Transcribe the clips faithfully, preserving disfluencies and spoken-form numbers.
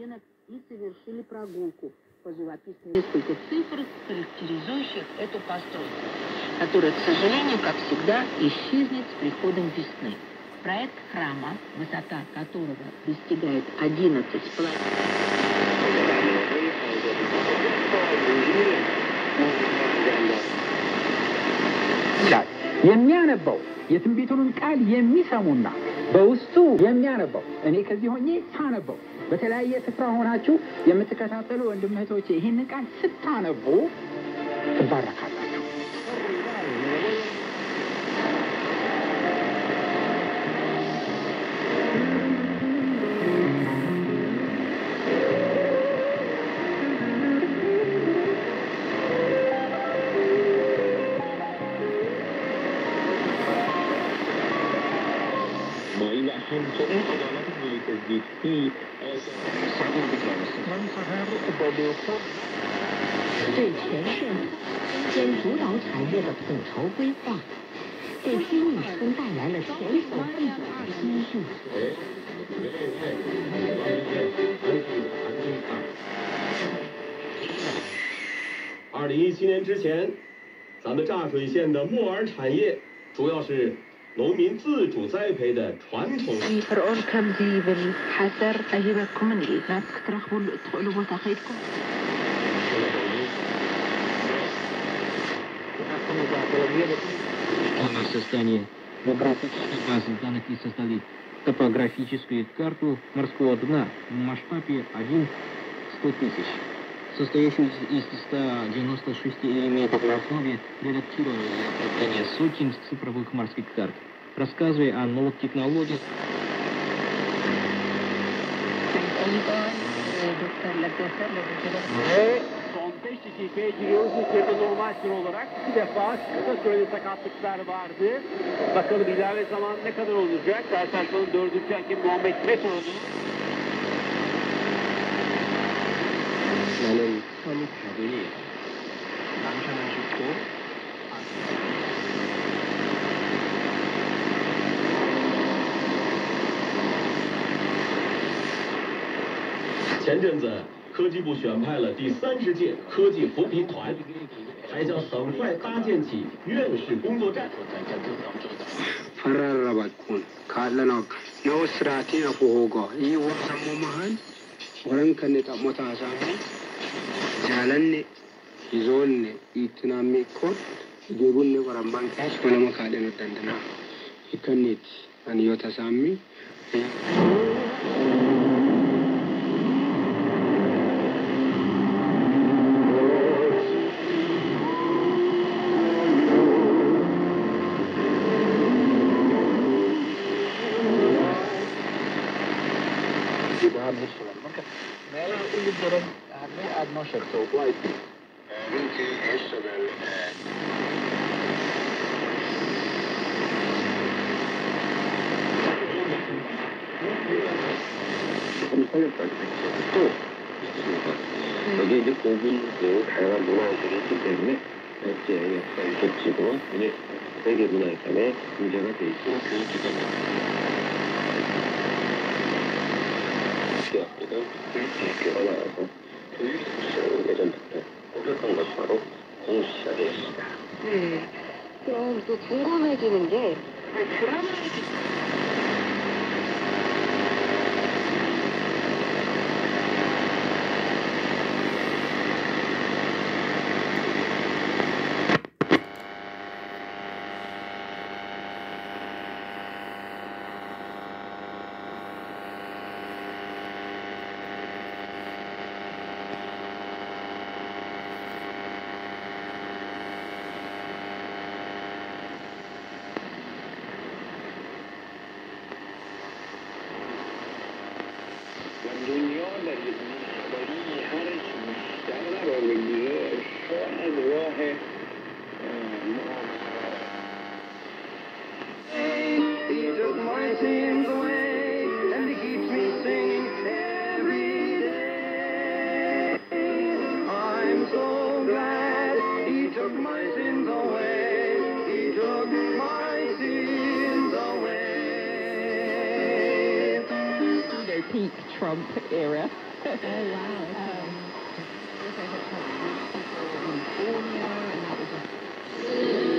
рынок и совершили прогулку по живописным. Несколько цифр, характеризующих эту постройку, которая, к сожалению, как всегда, исчезнет с приходом весны. Проект храма, высота которого достигает одиннадцать с половиной. የሚያነበው የትንቢቱን ቃል የሚሰሙና በውስጡ የሚያነበው እኔ ከዚህ ሆኜ ሳነበው በተለያየ ስፍራ ሆናችሁ የምትከታተሉ ወንድም እህቶቼ ይህንን ቃል ስታነቡ ትባረካላችሁ። 二零一七年之前，咱们柞水县的木耳产业主要是农民自主栽培的传统。 Создание географической базы данных и создали топографическую карту морского дна в масштабе один в сто тысяч, состоящую из ста девяноста шести элементов на основе редактирования и оформления сотен цифровых морских карт, рассказывая о новых технологиях. Son beş dakikaya giriyoruz. İçeride normal süre olarak iki defa kısa süreli sakatlıklar vardı. Bakalım ilave zaman ne kadar olacak? Karşılaşmanın dördüncü hakem Muhammed Metoğlu. 나는 현 가족이 남편을 싣고 前阵子，科技部选派了第三十届科技扶贫团，还将很快搭建起院士工作站。 ፈራረባኩን ካለናው ነው ስራቲ አፎጎ ይወሰሙ ማህን ወረን ከነጣ ሞታሳሙ ጃለኔ ይዞኔ ኢትናሚ ኮድ ጀጉኔ ወራማን ካሽ ወለማ ካደነ ደንደና ይከኔት አንዮታ ሳሚ 여기 이제 고분도 다양한 문화들이 있기 때문에 백제의 어떤 복지도 이게 세계 문화遺産에 문제가 돼 있고 교육기관입니다. 대학교도 교육학교가 나와서 교육 시장은 예전부터 고백한 것이 바로 공시시작이었습니다. 네. 그럼 또 궁금해지는 게 드라마 الدنيا الذي حرج مشتغل واللي شاهد واحد He took my sins away and he keeps me singing every day. I'm so glad he took my sins away. He took my sins away. Their peak trophy. Trump era. Oh, wow. Okay. Um, of course, I had talked to people in California, and that was a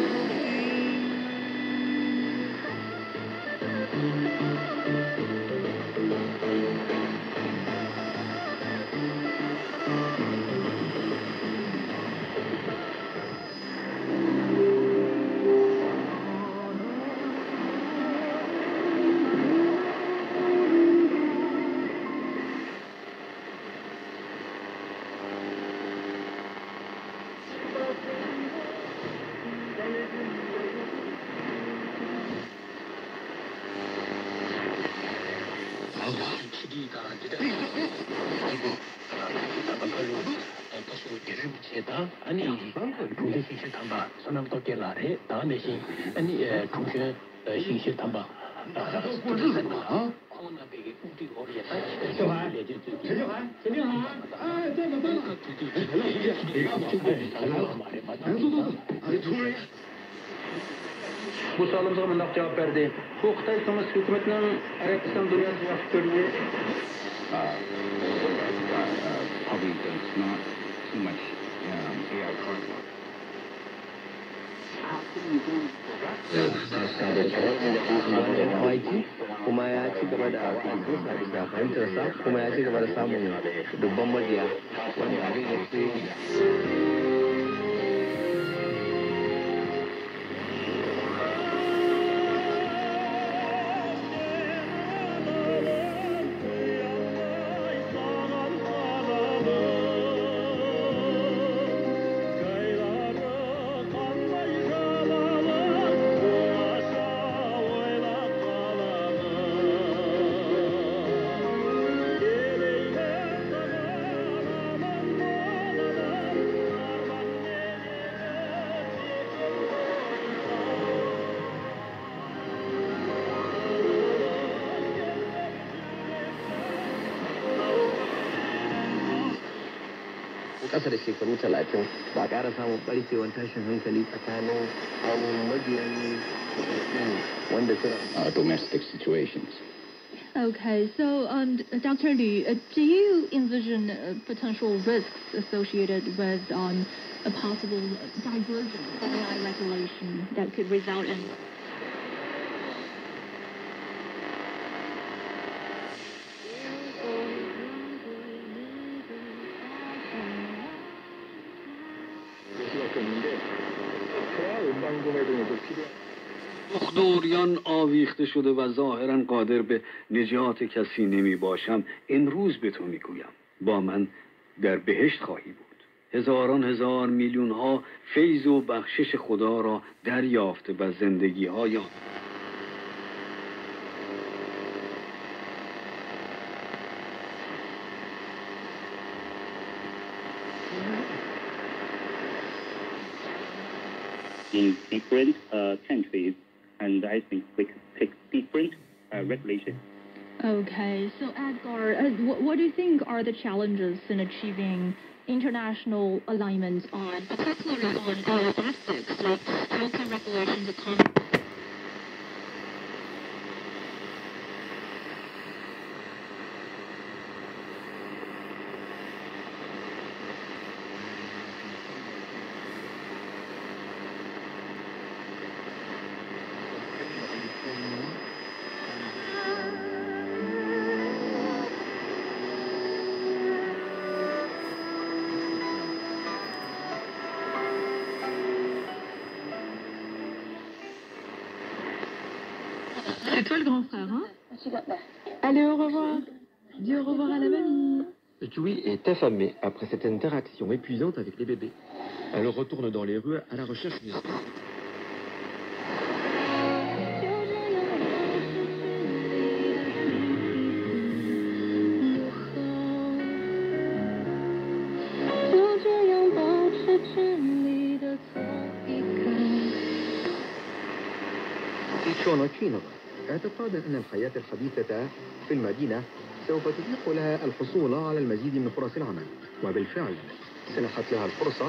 아니 중대 신실 탐방 선남도 결라래 다음에 신 아니 중学신실 탐방不是什么啊코로나 백이 우리 어리에다小孩小孩小孩哎这个这个 Bu sualımıza mındak cevap verdi. Bu Xitay Sovyet hükümetinin Arabistan dünyasını yaxşı görüyor. Probably does not too much um, A I content. Maiki kuma ya ci gaba da al'adunsa da fahimtarsa kuma ya ci gaba da samun dubban majiya wanda abin da ke ƙasa da shekaru talatin ba a ƙara samun ɓarkewar tashin hankali tsakanin abubuwan mabiyan wanda suna domestic situations. Okay, so um, Doctor Liu, uh, do you envision uh, potential risks associated with um, a possible divergence of A I regulation that could result in مقدوریان آویخته شده و ظاهرا قادر به نجات کسی نمی باشم امروز به تو میگویم با من در بهشت خواهی بود هزاران هزار میلیون ها فیض و بخشش خدا را دریافته و زندگی های آن in different uh, countries, and I think we could take different uh, regulations. Okay, so Edgar, uh, what, what do you think are the challenges in achieving international alignment on, particularly on uh, ethics, like how can regulations accommodate? C'est toi le grand frère, hein? Allez, au revoir. Dis au revoir à la mamie. Chewie est affamée après cette interaction épuisante avec les bébés. Elle retourne dans les rues à la recherche d'une espèce. شونا تشينوفا اعتقادا أن الحياة الحديثة في المدينة سوف تتيح لها الحصول على المزيد من فرص العمل وبالفعل سنحت لها الفرصة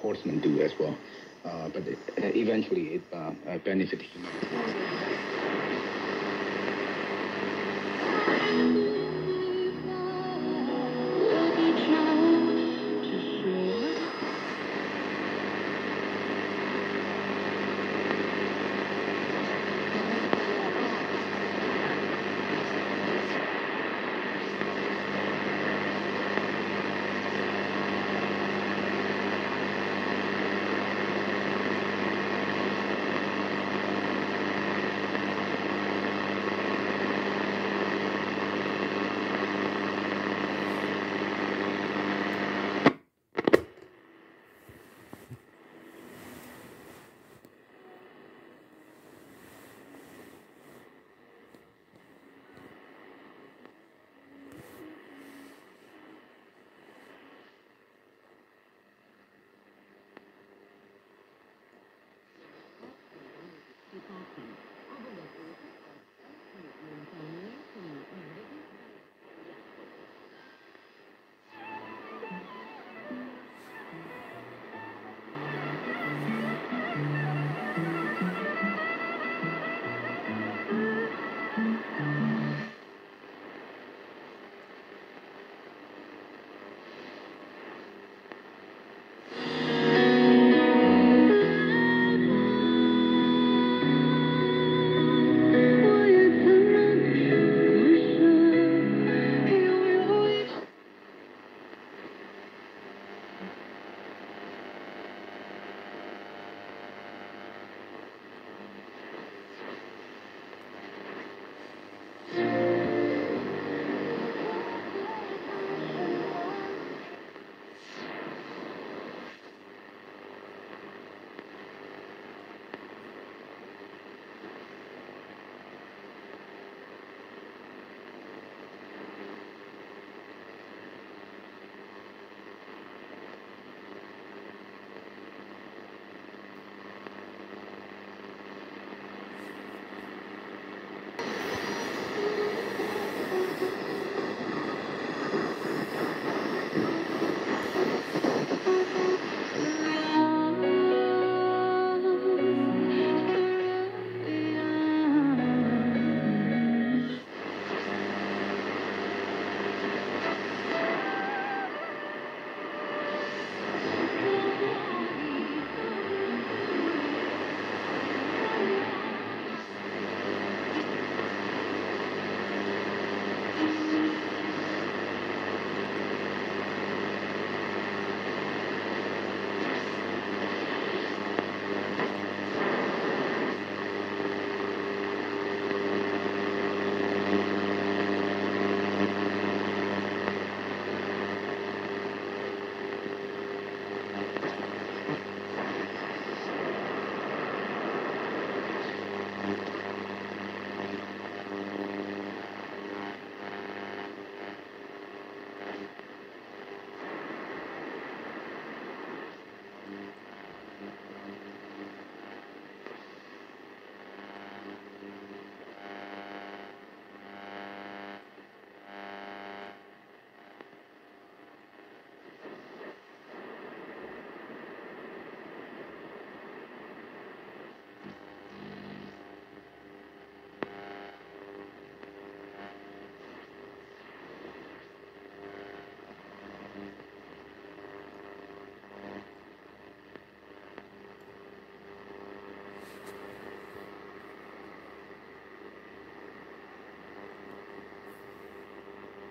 horsemen do as well. Uh, but it, uh, eventually it uh, uh, benefits humanity.